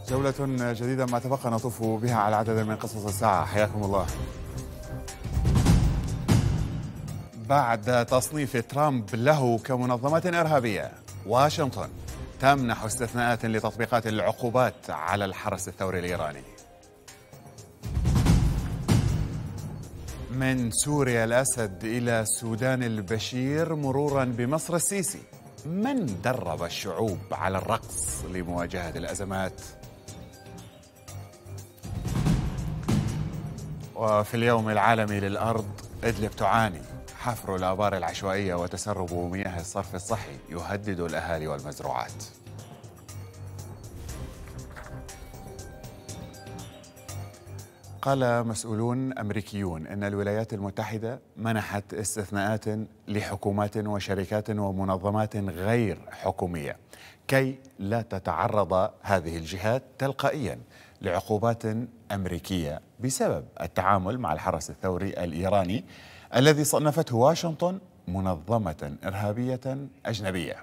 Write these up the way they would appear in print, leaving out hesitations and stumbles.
جولة جديدة ما تبقى نطوف بها على عدد من قصص الساعة. حياكم الله. بعد تصنيف ترامب له كمنظمة إرهابية، واشنطن تمنح استثناءات لتطبيقات العقوبات على الحرس الثوري الإيراني. من سوريا الأسد إلى السودان البشير مرورا بمصر السيسي، من درب الشعوب على الرقص لمواجهة الأزمات؟ وفي اليوم العالمي للأرض، إدلب تعاني، حفر الآبار العشوائية وتسرب مياه الصرف الصحي يهدد الأهالي والمزروعات. قال مسؤولون أمريكيون إن الولايات المتحدة منحت استثناءات لحكومات وشركات ومنظمات غير حكومية كي لا تتعرض هذه الجهات تلقائيا لعقوبات أمريكية بسبب التعامل مع الحرس الثوري الإيراني الذي صنفته واشنطن منظمة إرهابية أجنبية.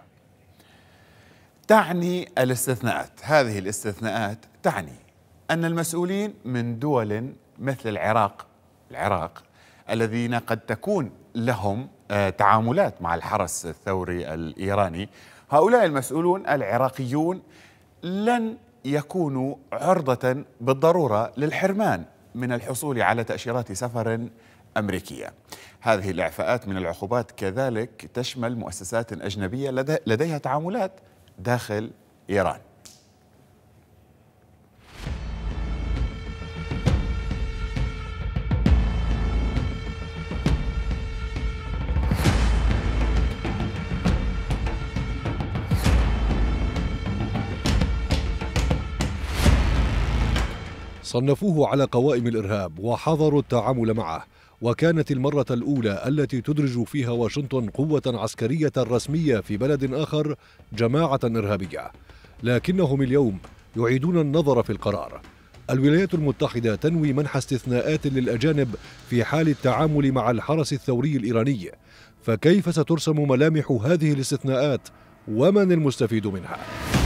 تعني هذه الاستثناءات تعني أن المسؤولين من دول مثل العراق الذين قد تكون لهم تعاملات مع الحرس الثوري الإيراني، هؤلاء المسؤولون العراقيون لن يكونوا عرضة بالضرورة للحرمان من الحصول على تأشيرات سفر أمريكية. هذه الإعفاءات من العقوبات كذلك تشمل مؤسسات أجنبية لديها تعاملات داخل إيران. صنفوه على قوائم الإرهاب وحظروا التعامل معه، وكانت المرة الأولى التي تدرج فيها واشنطن قوة عسكرية رسمية في بلد آخر جماعة إرهابية. لكنهم اليوم يعيدون النظر في القرار. الولايات المتحدة تنوي منح استثناءات للأجانب في حال التعامل مع الحرس الثوري الإيراني، فكيف سترسم ملامح هذه الاستثناءات ومن المستفيد منها؟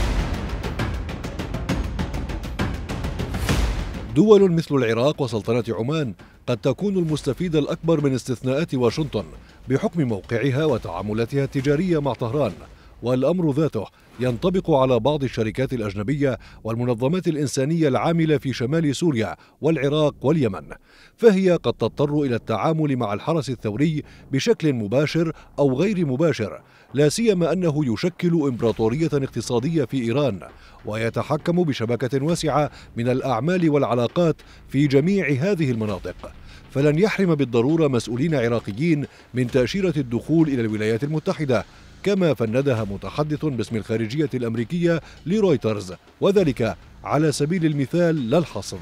دول مثل العراق وسلطنة عمان قد تكون المستفيد الأكبر من استثناءات واشنطن بحكم موقعها وتعاملاتها التجارية مع طهران، والأمر ذاته ينطبق على بعض الشركات الأجنبية والمنظمات الإنسانية العاملة في شمال سوريا والعراق واليمن، فهي قد تضطر إلى التعامل مع الحرس الثوري بشكل مباشر أو غير مباشر، لا سيما أنه يشكل إمبراطورية اقتصادية في إيران ويتحكم بشبكة واسعة من الأعمال والعلاقات في جميع هذه المناطق، فلن يحرم بالضرورة مسؤولين عراقيين من تأشيرة الدخول إلى الولايات المتحدة، كما فندها متحدث باسم الخارجية الأمريكية لرويترز، وذلك على سبيل المثال لا الحصر.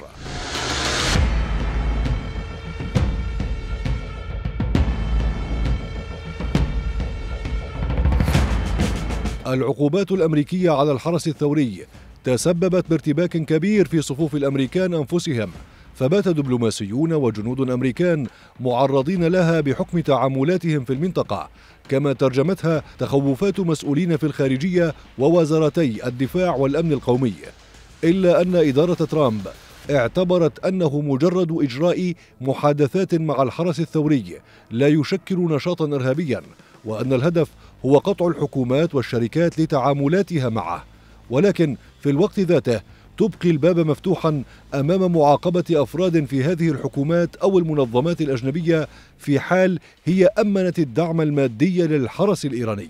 العقوبات الأمريكية على الحرس الثوري تسببت بارتباك كبير في صفوف الأمريكان أنفسهم، فبات دبلوماسيون وجنود أمريكان معرضين لها بحكم تعاملاتهم في المنطقة، كما ترجمتها تخوفات مسؤولين في الخارجية ووزارتي الدفاع والأمن القومي. إلا أن إدارة ترامب اعتبرت أنه مجرد إجراء محادثات مع الحرس الثوري لا يشكل نشاطا إرهابيا، وأن الهدف هو قطع الحكومات والشركات لتعاملاتها معه، ولكن في الوقت ذاته تبقي الباب مفتوحا أمام معاقبة أفراد في هذه الحكومات أو المنظمات الأجنبية في حال هي أمنت الدعم المادي للحرس الإيراني.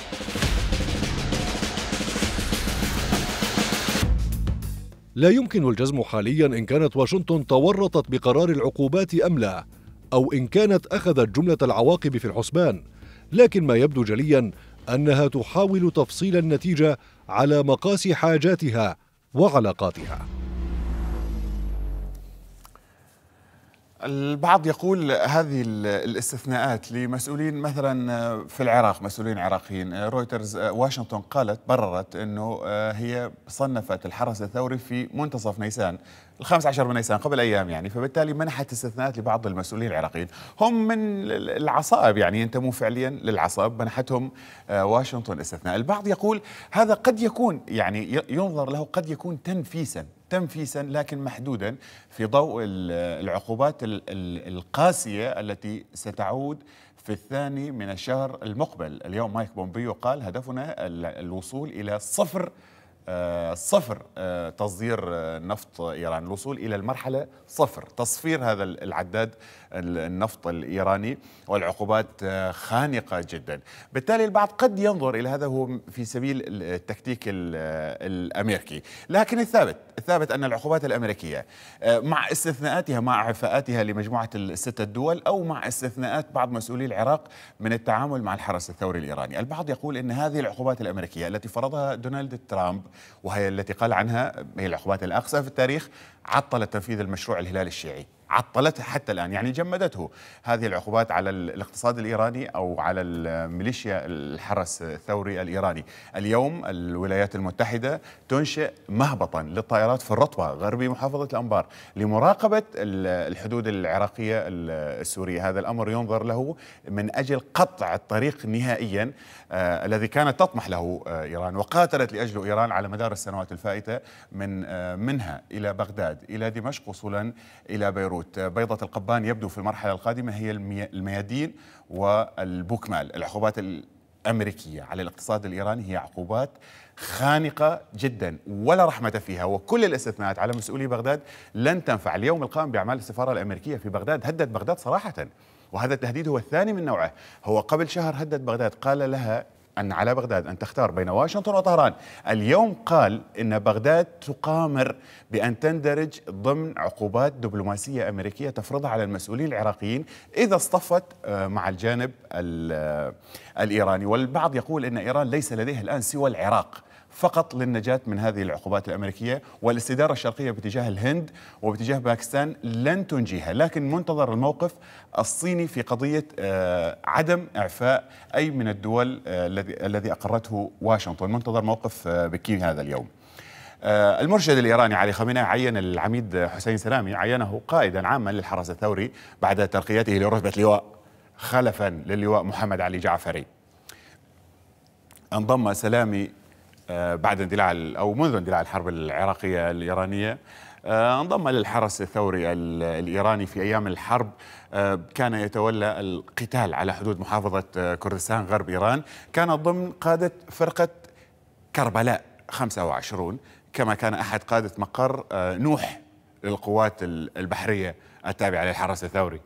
لا يمكن الجزم حاليا إن كانت واشنطن تورطت بقرار العقوبات أم لا، أو إن كانت أخذت جملة العواقب في الحسبان، لكن ما يبدو جليا أنها تحاول تفصيل النتيجة على مقاس حاجاتها وعلاقاتها. البعض يقول هذه الاستثناءات لمسؤولين مثلا في العراق، مسؤولين عراقيين. رويترز واشنطن بررت أنه هي صنفت الحرس الثوري في منتصف نيسان، ال15 من نيسان، قبل أيام يعني، فبالتالي منحت استثناءات لبعض المسؤولين العراقيين هم من العصائب، يعني ينتمون فعليا للعصائب، منحتهم واشنطن استثناء. البعض يقول هذا قد يكون يعني ينظر له قد يكون تنفيسا لكن محدودا في ضوء العقوبات القاسية التي ستعود في الثاني من الشهر المقبل. اليوم مايك بومبيو قال هدفنا الوصول إلى صفر تصدير نفط إيران، الوصول إلى المرحلة صفر، تصفير هذا العداد النفط الإيراني، والعقوبات خانقة جدا. بالتالي البعض قد ينظر إلى هذا هو في سبيل التكتيك الأمريكي، لكن الثابت أن العقوبات الأمريكية مع استثناءاتها، مع عفاءاتها لمجموعة الستة الدول، أو مع استثناءات بعض مسؤولي العراق من التعامل مع الحرس الثوري الإيراني، البعض يقول أن هذه العقوبات الأمريكية التي فرضها دونالد ترامب، وهي التي قال عنها هي العقوبات الأقصى في التاريخ، عطلت تنفيذ المشروع الهلال الشيعي، عطلته حتى الآن، يعني جمدته هذه العقوبات على الاقتصاد الإيراني أو على الميليشيا الحرس الثوري الإيراني. اليوم الولايات المتحدة تنشئ مهبطا للطائرات في الرطبة غربي محافظة الأنبار لمراقبة الحدود العراقية السورية. هذا الأمر ينظر له من أجل قطع الطريق نهائيا الذي كانت تطمح له إيران وقاتلت لأجله إيران على مدار السنوات الفائتة، منها إلى بغداد، إلى دمشق، وصولا إلى بيروت. بيضة القبان يبدو في المرحلة القادمة هي الميادين والبوكمال. العقوبات الأمريكية على الاقتصاد الإيراني هي عقوبات خانقة جدا ولا رحمة فيها، وكل الاستثناءات على مسؤولي بغداد لن تنفع. اليوم القائم بأعمال السفارة الأمريكية في بغداد هدد بغداد صراحة، وهذا التهديد هو الثاني من نوعه. هو قبل شهر هدد بغداد، قال لها أن على بغداد أن تختار بين واشنطن وطهران. اليوم قال إن بغداد تقامر بأن تندرج ضمن عقوبات دبلوماسية أمريكية تفرضها على المسؤولين العراقيين إذا اصطفت مع الجانب الإيراني. والبعض يقول إن إيران ليس لديها الآن سوى العراق فقط للنجاة من هذه العقوبات الأمريكية، والاستدارة الشرقية باتجاه الهند وباتجاه باكستان لن تنجيها. لكن منتظر الموقف الصيني في قضية عدم إعفاء أي من الدول الذي أقرته واشنطن، منتظر موقف بكين هذا اليوم. المرشد الإيراني علي خامنئي عين العميد حسين سلامي، عينه قائدا عاما للحرس الثوري بعد ترقيته لرتبة لواء خلفا للواء محمد علي جعفري. انضم سلامي بعد منذ اندلاع الحرب العراقية الإيرانية، انضم للحرس الثوري الإيراني في أيام الحرب. كان يتولى القتال على حدود محافظة كردستان غرب إيران، كان ضمن قادة فرقة كربلاء 25، كما كان أحد قادة مقر نوح للقوات البحرية التابعة للحرس الثوري.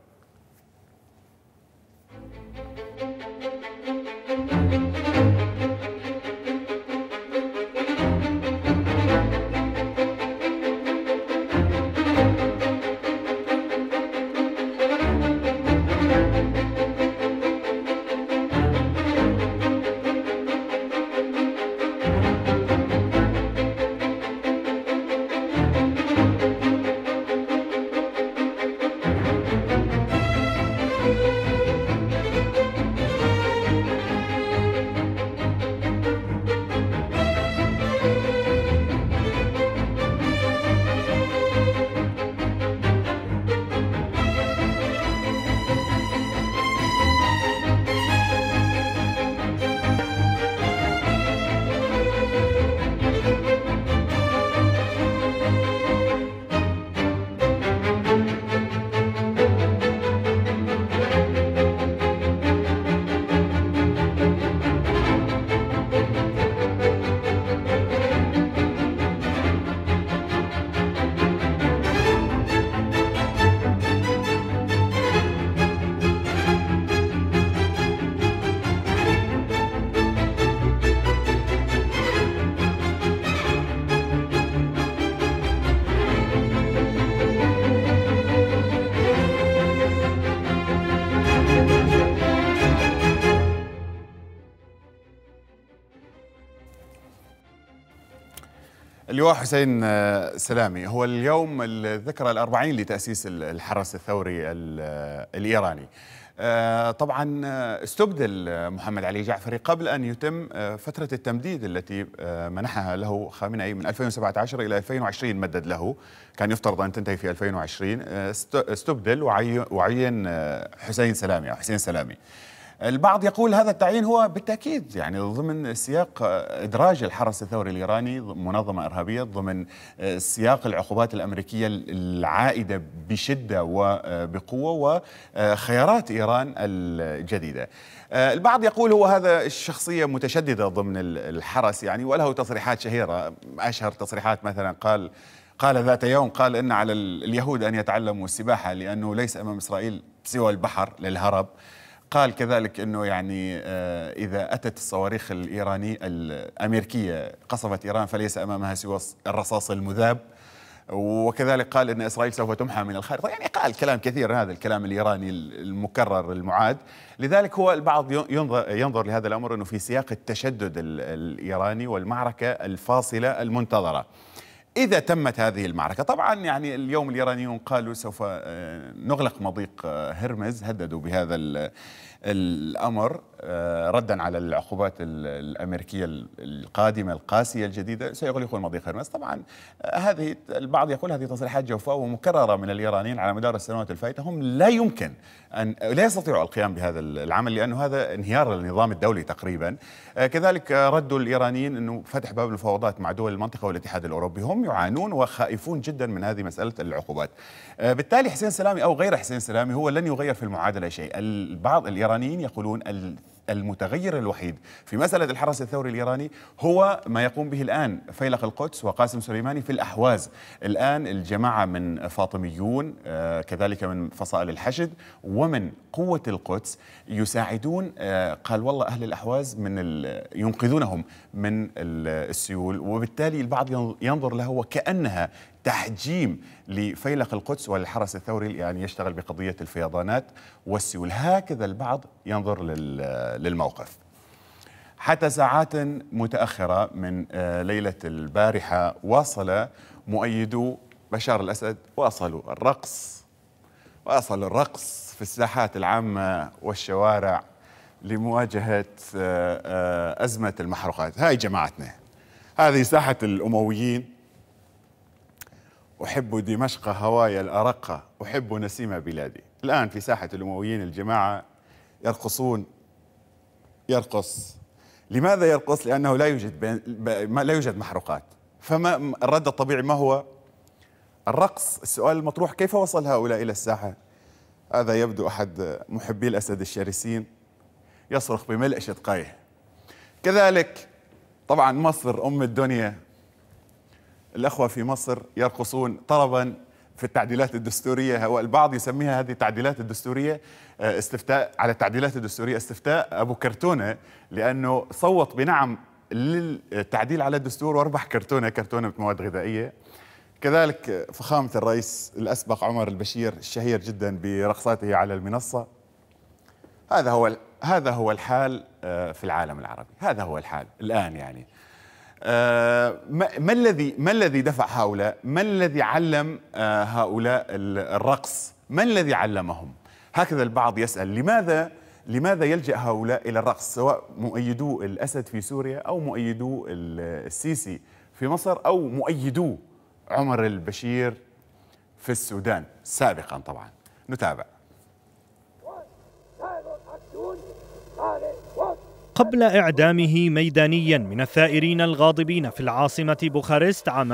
اللواء حسين سلامي، هو اليوم الذكرى الأربعين لتأسيس الحرس الثوري الإيراني. طبعا استبدل محمد علي جعفري قبل أن يتم فترة التمديد التي منحها له خامنئي من 2017 إلى 2020. مدد له، كان يفترض أن تنتهي في 2020. استبدل وعين حسين سلامي أو حسين سلامي. البعض يقول هذا التعيين هو بالتأكيد يعني ضمن سياق إدراج الحرس الثوري الإيراني منظمة إرهابية ضمن سياق العقوبات الأمريكية العائدة بشدة وبقوة وخيارات إيران الجديدة. البعض يقول هو هذا الشخصية متشددة ضمن الحرس يعني، وله تصريحات شهيرة. أشهر تصريحات مثلا قال ذات يوم إن على اليهود أن يتعلموا السباحة لأنه ليس أمام إسرائيل سوى البحر للهرب. قال كذلك أنه يعني إذا أتت الصواريخ الأمريكية قصفت إيران فليس أمامها سوى الرصاص المذاب. وكذلك قال أن إسرائيل سوف تمحى من الخارطة. يعني قال كلام كثير، هذا الكلام الإيراني المكرر المعاد. لذلك هو البعض ينظر لهذا الأمر أنه في سياق التشدد الإيراني والمعركة الفاصلة المنتظرة. إذا تمت هذه المعركة طبعا يعني اليوم الإيرانيون قالوا سوف نغلق مضيق هرمز، هددوا بهذا الأمر ردا على العقوبات الأمريكية القادمة القاسية الجديدة. سيغلقون مضيق هرمز. طبعا هذه البعض يقول هذه تصريحات جوفاء ومكررة من الإيرانيين على مدار السنوات الفائتة. هم لا يستطيعوا القيام بهذا العمل لأنه هذا انهيار للنظام الدولي تقريبا. كذلك ردوا الإيرانيين أنه فتح باب المفاوضات مع دول المنطقة والاتحاد الأوروبي. هم يعانون وخائفون جدا من هذه مسألة العقوبات. بالتالي حسين سلامي أو غير حسين سلامي هو لن يغير في المعادلة شيء. البعض الإيرانيين يقولون المتغير الوحيد في مسألة الحرس الثوري الإيراني هو ما يقوم به الآن فيلق القدس وقاسم سليماني في الأحواز. الآن الجماعة من فاطميون كذلك من فصائل الحشد ومن قوة القدس يساعدون. قال والله أهل الأحواز ينقذونهم من السيول. وبالتالي البعض ينظر له وكأنها تحجيم لفيلق القدس والحرس الثوري يعني يشتغل بقضية الفيضانات والسيول. هكذا البعض ينظر للموقف. حتى ساعات متأخرة من ليلة البارحة واصل مؤيدو بشار الأسد واصلوا الرقص في الساحات العامة والشوارع لمواجهة أزمة المحروقات. هاي جماعتنا، هذه ساحة الأمويين. أحب دمشق هواي الأرقة، أحب نسيم بلادي. الآن في ساحة الأمويين الجماعة يرقص. لماذا يرقص؟ لأنه لا يوجد محروقات. فما الرد الطبيعي ما هو؟ الرقص. السؤال المطروح كيف وصل هؤلاء إلى الساحة؟ هذا يبدو أحد محبي الأسد الشرسين يصرخ بملء شدقيه. كذلك طبعا مصر أم الدنيا، الأخوة في مصر يرقصون طربا في التعديلات الدستورية. والبعض يسميها هذه التعديلات الدستورية استفتاء على التعديلات الدستورية، استفتاء أبو كرتونة، لأنه صوت بنعم للتعديل على الدستور واربح كرتونة مواد غذائية. كذلك فخامة الرئيس الأسبق عمر البشير الشهير جدا برقصاته على المنصة. هذا هو الحال في العالم العربي. هذا هو الحال الآن يعني. ما الذي دفع هؤلاء؟ ما الذي علم هؤلاء الرقص؟ ما الذي علمهم؟ هكذا البعض يسأل لماذا يلجأ هؤلاء إلى الرقص، سواء مؤيدو الأسد في سوريا أو مؤيدو السيسي في مصر أو مؤيدو عمر البشير في السودان سابقا. طبعا نتابع. قبل إعدامه ميدانيا من الثائرين الغاضبين في العاصمة بوخارست عام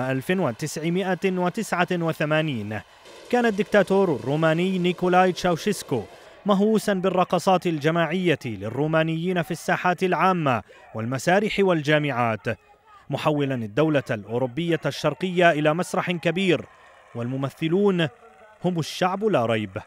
1989 كان الدكتاتور الروماني نيكولاي تشاوشيسكو مهووسا بالرقصات الجماعية للرومانيين في الساحات العامة والمسارح والجامعات، محولا الدولة الأوروبية الشرقية إلى مسرح كبير، والممثلون هم الشعب لا ريب.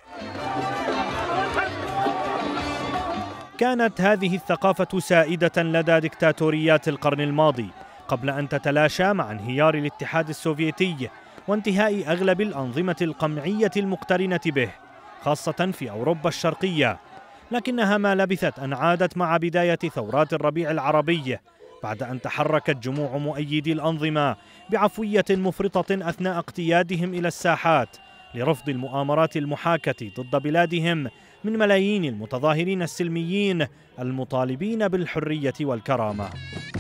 كانت هذه الثقافة سائدة لدى دكتاتوريات القرن الماضي قبل أن تتلاشى مع انهيار الاتحاد السوفيتي وانتهاء أغلب الأنظمة القمعية المقترنة به، خاصة في أوروبا الشرقية. لكنها ما لبثت أن عادت مع بداية ثورات الربيع العربي بعد أن تحركت جموع مؤيدي الأنظمة بعفوية مفرطة أثناء اقتيادهم إلى الساحات لرفض المؤامرات المحاكة ضد بلادهم من ملايين المتظاهرين السلميين المطالبين بالحرية والكرامة.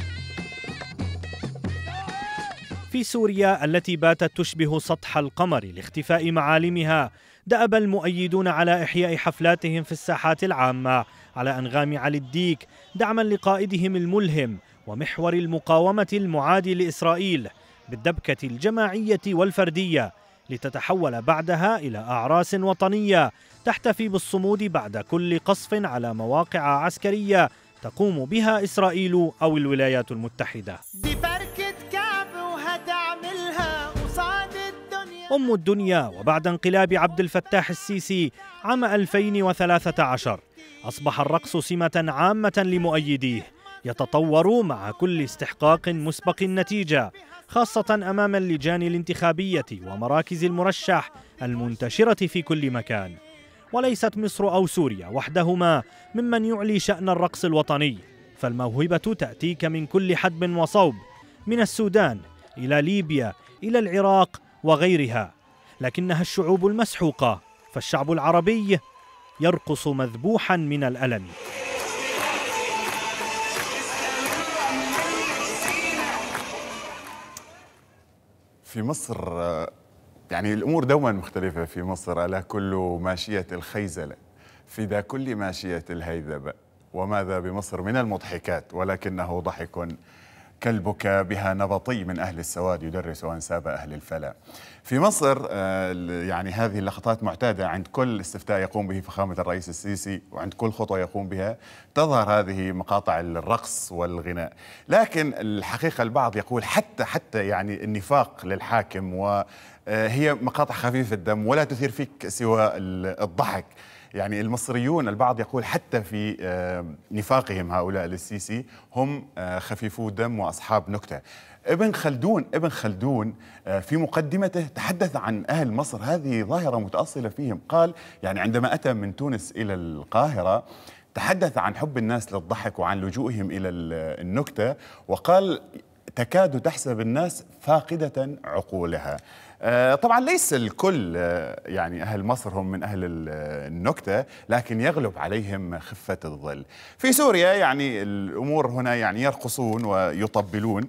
في سوريا التي باتت تشبه سطح القمر لاختفاء معالمها، دأب المؤيدون على إحياء حفلاتهم في الساحات العامة على أنغام علي الديك دعما لقائدهم الملهم ومحور المقاومة المعادي لإسرائيل بالدبكة الجماعية والفردية، لتتحول بعدها إلى أعراس وطنية تحتفي بالصمود بعد كل قصف على مواقع عسكرية تقوم بها إسرائيل أو الولايات المتحدة. دي بركة كعب وهتعملها قصاد الدنيا. أم الدنيا. وبعد انقلاب عبد الفتاح السيسي عام 2013 أصبح الرقص سمة عامة لمؤيديه يتطور مع كل استحقاق مسبق النتيجة، خاصة أمام اللجان الانتخابية ومراكز المرشح المنتشرة في كل مكان. وليست مصر أو سوريا وحدهما ممن يعلي شأن الرقص الوطني، فالموهبة تأتيك من كل حدب وصوب، من السودان إلى ليبيا إلى العراق وغيرها، لكنها الشعوب المسحوقة، فالشعب العربي يرقص مذبوحا من الألم. في مصر يعني الأمور دوما مختلفة في مصر، ألا كل ماشية الخيزلة في ذا كل ماشية الهيذبة، وماذا بمصر من المضحكات ولكنه ضحك كالبكاء بها نبطي من أهل السواد يدرس أنساب أهل الفلا. في مصر يعني هذه اللقطات معتادة عند كل استفتاء يقوم به فخامة الرئيس السيسي، وعند كل خطوة يقوم بها تظهر هذه مقاطع الرقص والغناء. لكن الحقيقة البعض يقول حتى يعني النفاق للحاكم، وهي مقاطع خفيفة الدم ولا تثير فيك سوى الضحك. يعني المصريون البعض يقول حتى في نفاقهم هؤلاء للسيسي هم خفيفو دم وأصحاب نكتة. ابن خلدون في مقدمته تحدث عن أهل مصر، هذه ظاهرة متأصلة فيهم. قال يعني عندما أتى من تونس إلى القاهرة تحدث عن حب الناس للضحك وعن لجوئهم إلى النكتة، وقال تكاد تحسب الناس فاقدة عقولها. طبعا ليس الكل يعني أهل مصر هم من أهل النكتة، لكن يغلب عليهم خفة الظل. في سوريا يعني الأمور هنا يعني يرقصون ويطبلون،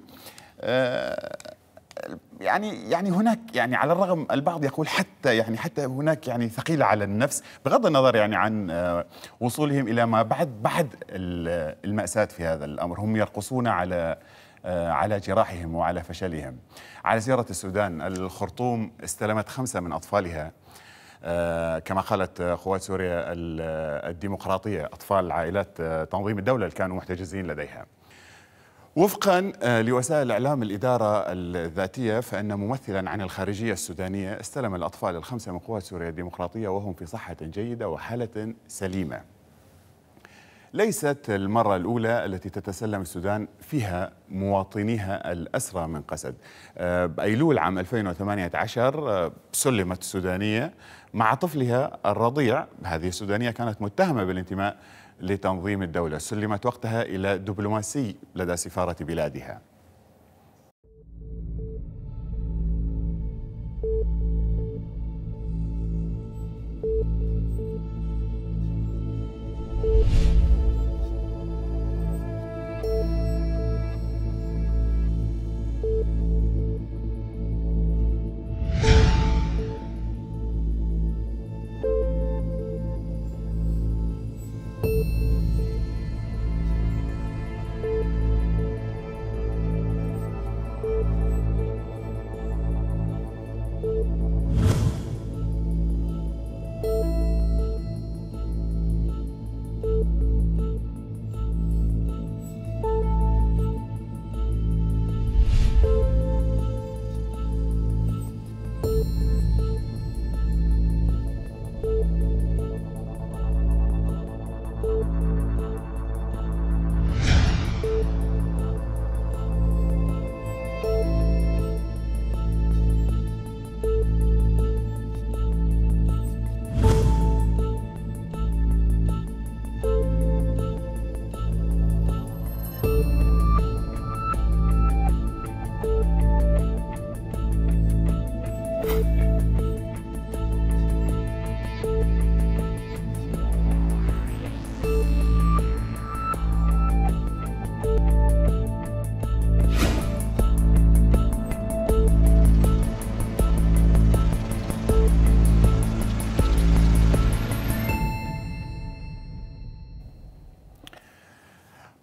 يعني هناك يعني على الرغم البعض يقول حتى هناك يعني ثقيلة على النفس، بغض النظر يعني عن وصولهم إلى ما بعد المأساة في هذا الأمر. هم يرقصون على جراحهم وعلى فشلهم. على سيرة السودان، الخرطوم استلمت 5 من أطفالها كما قالت قوات سوريا الديمقراطية، أطفال عائلات تنظيم الدولة اللي كانوا محتجزين لديها. وفقا لوسائل الإعلام الإدارة الذاتية، فإن ممثلا عن الخارجية السودانية استلم الأطفال ال5 من قوات سوريا الديمقراطية وهم في صحة جيدة وحالة سليمة. ليست المرة الأولى التي تتسلم السودان فيها مواطنيها الأسرى من قسد. بأيلول عام 2018 سلمت سودانية مع طفلها الرضيع. هذه السودانية كانت متهمة بالانتماء لتنظيم الدولة، سلمت وقتها إلى دبلوماسي لدى سفارة بلادها.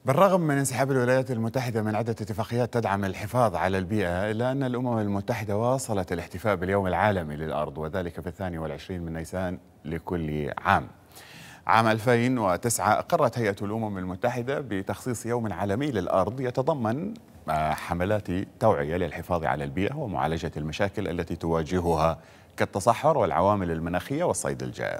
بالرغم من انسحاب الولايات المتحدة من عدة اتفاقيات تدعم الحفاظ على البيئة، إلا أن الأمم المتحدة واصلت الاحتفاء باليوم العالمي للأرض، وذلك في 22 من نيسان لكل عام. عام 2009 قررت هيئة الأمم المتحدة بتخصيص يوم عالمي للأرض يتضمن حملات توعية للحفاظ على البيئة ومعالجة المشاكل التي تواجهها كالتصحر والعوامل المناخية والصيد الجائر.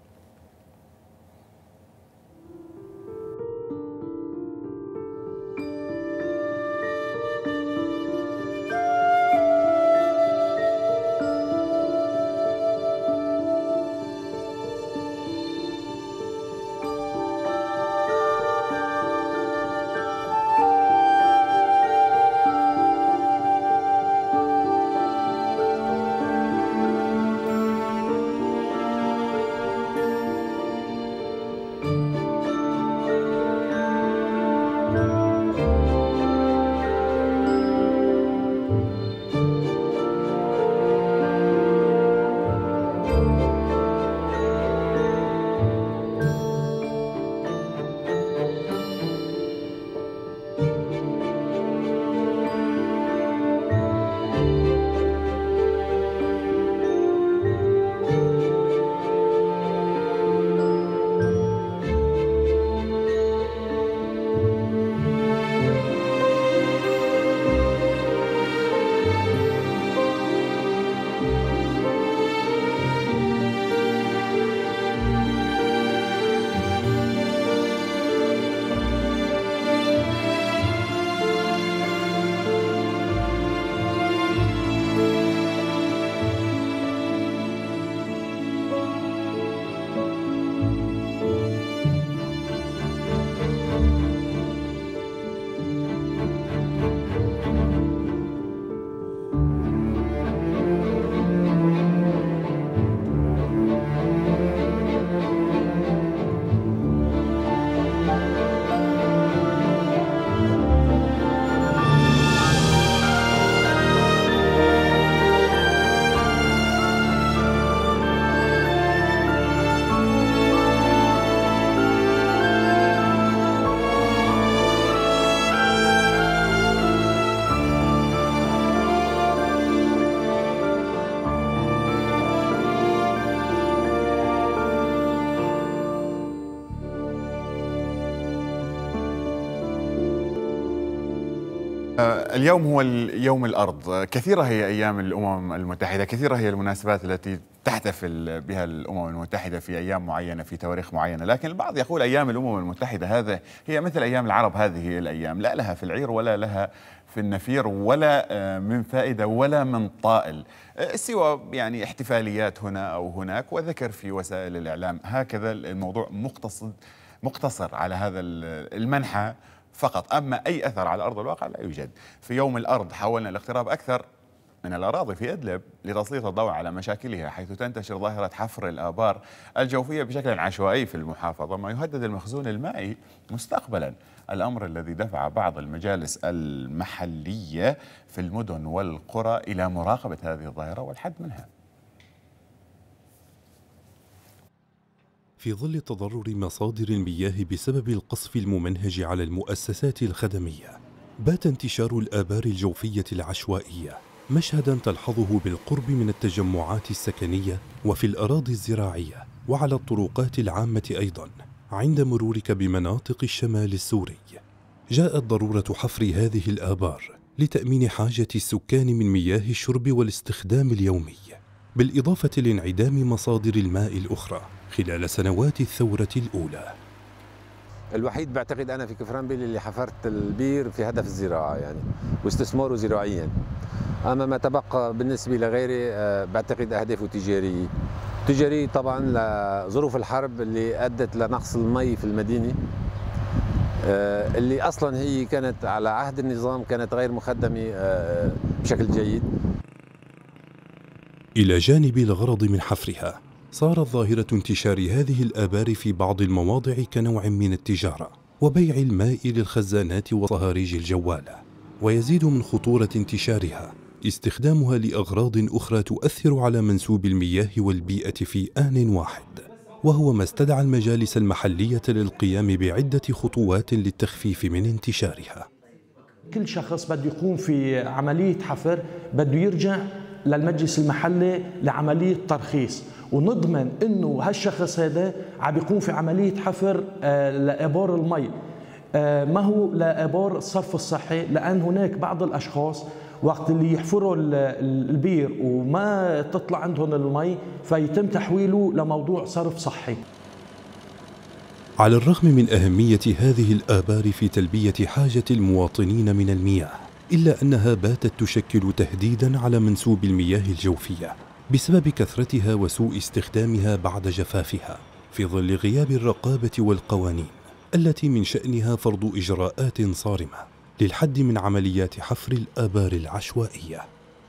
اليوم هو يوم الأرض. كثيرة هي أيام الأمم المتحدة، كثيرة هي المناسبات التي تحتفل بها الأمم المتحدة في أيام معينة في تواريخ معينة، لكن البعض يقول أيام الأمم المتحدة هذا هي مثل أيام العرب، هذه الأيام لا لها في العير ولا لها في النفير ولا من فائدة ولا من طائل، سوى يعني احتفاليات هنا أو هناك وذكر في وسائل الإعلام. هكذا الموضوع مقتصر على هذا المنحى فقط، أما أي أثر على أرض الواقع لا يوجد. في يوم الأرض حاولنا الاقتراب أكثر من الأراضي في إدلب لتسليط الضوء على مشاكلها، حيث تنتشر ظاهرة حفر الآبار الجوفية بشكل عشوائي في المحافظة، ما يهدد المخزون المائي مستقبلا، الأمر الذي دفع بعض المجالس المحلية في المدن والقرى إلى مراقبة هذه الظاهرة والحد منها. في ظل تضرر مصادر المياه بسبب القصف الممنهج على المؤسسات الخدمية، بات انتشار الآبار الجوفية العشوائية مشهدا تلحظه بالقرب من التجمعات السكنية وفي الأراضي الزراعية وعلى الطرقات العامة أيضا عند مرورك بمناطق الشمال السوري. جاءت ضرورة حفر هذه الآبار لتأمين حاجة السكان من مياه الشرب والاستخدام اليومي، بالإضافة لانعدام مصادر الماء الأخرى خلال سنوات الثورة الأولى. الوحيد بعتقد أنا في كفرنبيل اللي حفرت البير في هدف الزراعة يعني واستثماره زراعيا، أما ما تبقى بالنسبة لغيري بعتقد أهدافه تجارية طبعا لظروف الحرب اللي أدت لنقص المي في المدينة، اللي أصلا هي كانت على عهد النظام كانت غير مخدمة بشكل جيد. إلى جانب الغرض من حفرها، صارت ظاهرة انتشار هذه الآبار في بعض المواضع كنوع من التجارة وبيع الماء للخزانات وصهاريج الجوالة، ويزيد من خطورة انتشارها استخدامها لأغراض أخرى تؤثر على منسوب المياه والبيئة في آن واحد. وهو ما استدعى المجالس المحلية للقيام بعدة خطوات للتخفيف من انتشارها. كل شخص بده يقوم في عملية حفر بده يرجع للمجلس المحلي لعملية ترخيص، ونضمن انه هالشخص هذا عم بيقوم في عملية حفر لآبار المي، ما هو لآبار الصرف الصحي، لأن هناك بعض الأشخاص وقت اللي يحفروا البير وما تطلع عندهم المي فيتم تحويله لموضوع صرف صحي. على الرغم من أهمية هذه الآبار في تلبية حاجة المواطنين من المياه، إلا أنها باتت تشكل تهديداً على منسوب المياه الجوفية بسبب كثرتها وسوء استخدامها بعد جفافها، في ظل غياب الرقابة والقوانين التي من شأنها فرض إجراءات صارمة للحد من عمليات حفر الآبار العشوائية.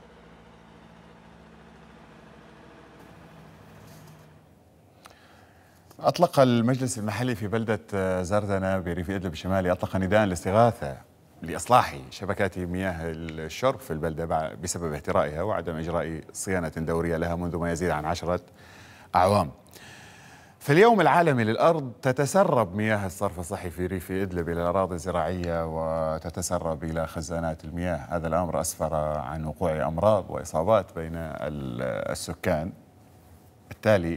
أطلق المجلس المحلي في بلدة زردنة بريف إدلب الشمالي أطلق نداء للاستغاثة لإصلاح شبكات مياه الشرب في البلدة بسبب اهترائها وعدم إجراء صيانة دورية لها منذ ما يزيد عن 10 أعوام. في اليوم العالمي للأرض تتسرب مياه الصرف الصحي في ريف إدلب إلى الأراضي الزراعية وتتسرب إلى خزانات المياه. هذا الأمر أسفر عن وقوع أمراض وإصابات بين السكان. بالتالي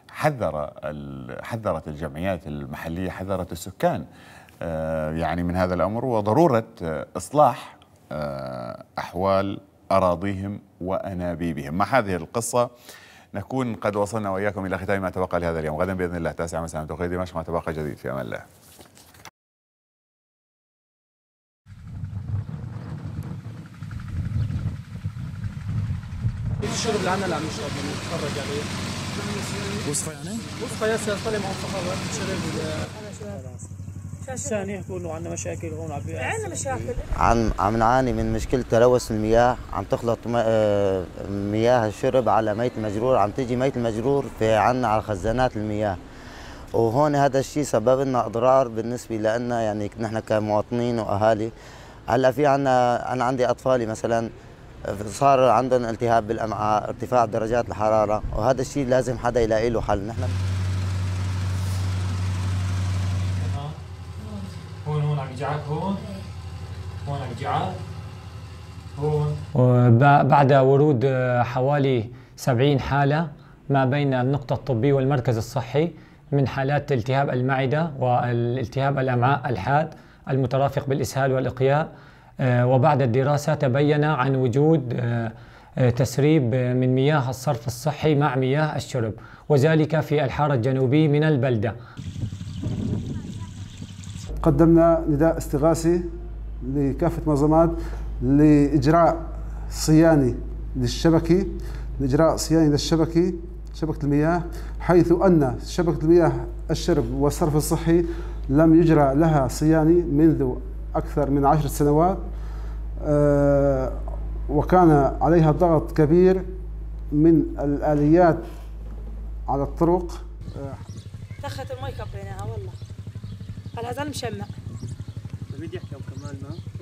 حذرت الجمعيات المحلية، حذرت السكان يعني من هذا الأمر وضرورة إصلاح أحوال أراضيهم وأنابيبهم. مع هذه القصة نكون قد وصلنا وإياكم إلى ختام ما تبقى لهذا اليوم. غدا بإذن الله 9 مساء توقيت دمشق ما تبقى جديد. في أمان الله. الشرب اللي عنا اللي عم نشرب نتفرج عليه وصفة يعني؟ وصفة يا سيدي طلع معهم فقط شرب ثاني يحكوا انه عندنا مشاكل هون عندنا مشاكل. عم نعاني من مشكلة تلوث المياه، عم تخلط مياه الشرب على مية المجرور، عم تيجي مية المجرور في عنا على خزانات المياه، وهون هذا الشيء سبب لنا اضرار بالنسبة لنا يعني نحن كمواطنين واهالي. هلا في عنا انا عندي اطفالي مثلا صار عندهم التهاب بالامعاء، ارتفاع درجات الحراره، وهذا الشيء لازم حدا يلاقي له حل. نحن هون عم يجعك، هون عم يجعك، هون. وبعد ورود حوالي 70 حاله ما بين النقطه الطبيه والمركز الصحي من حالات التهاب المعده والالتهاب الامعاء الحاد المترافق بالاسهال والاقياء، وبعد الدراسة تبين عن وجود تسريب من مياه الصرف الصحي مع مياه الشرب، وذلك في الحارة الجنوبي من البلدة. قدمنا نداء استغاثي لكافة المنظمات لإجراء صياني للشبكة، شبكة المياه، حيث أن شبكة المياه الشرب والصرف الصحي لم يجرى لها صيانة منذ أكثر من 10 سنوات، وكان عليها ضغط كبير من الآليات على الطرق. دخلت المي كبيناها والله، هلا هذا مشمع. بدي احكي كمان ما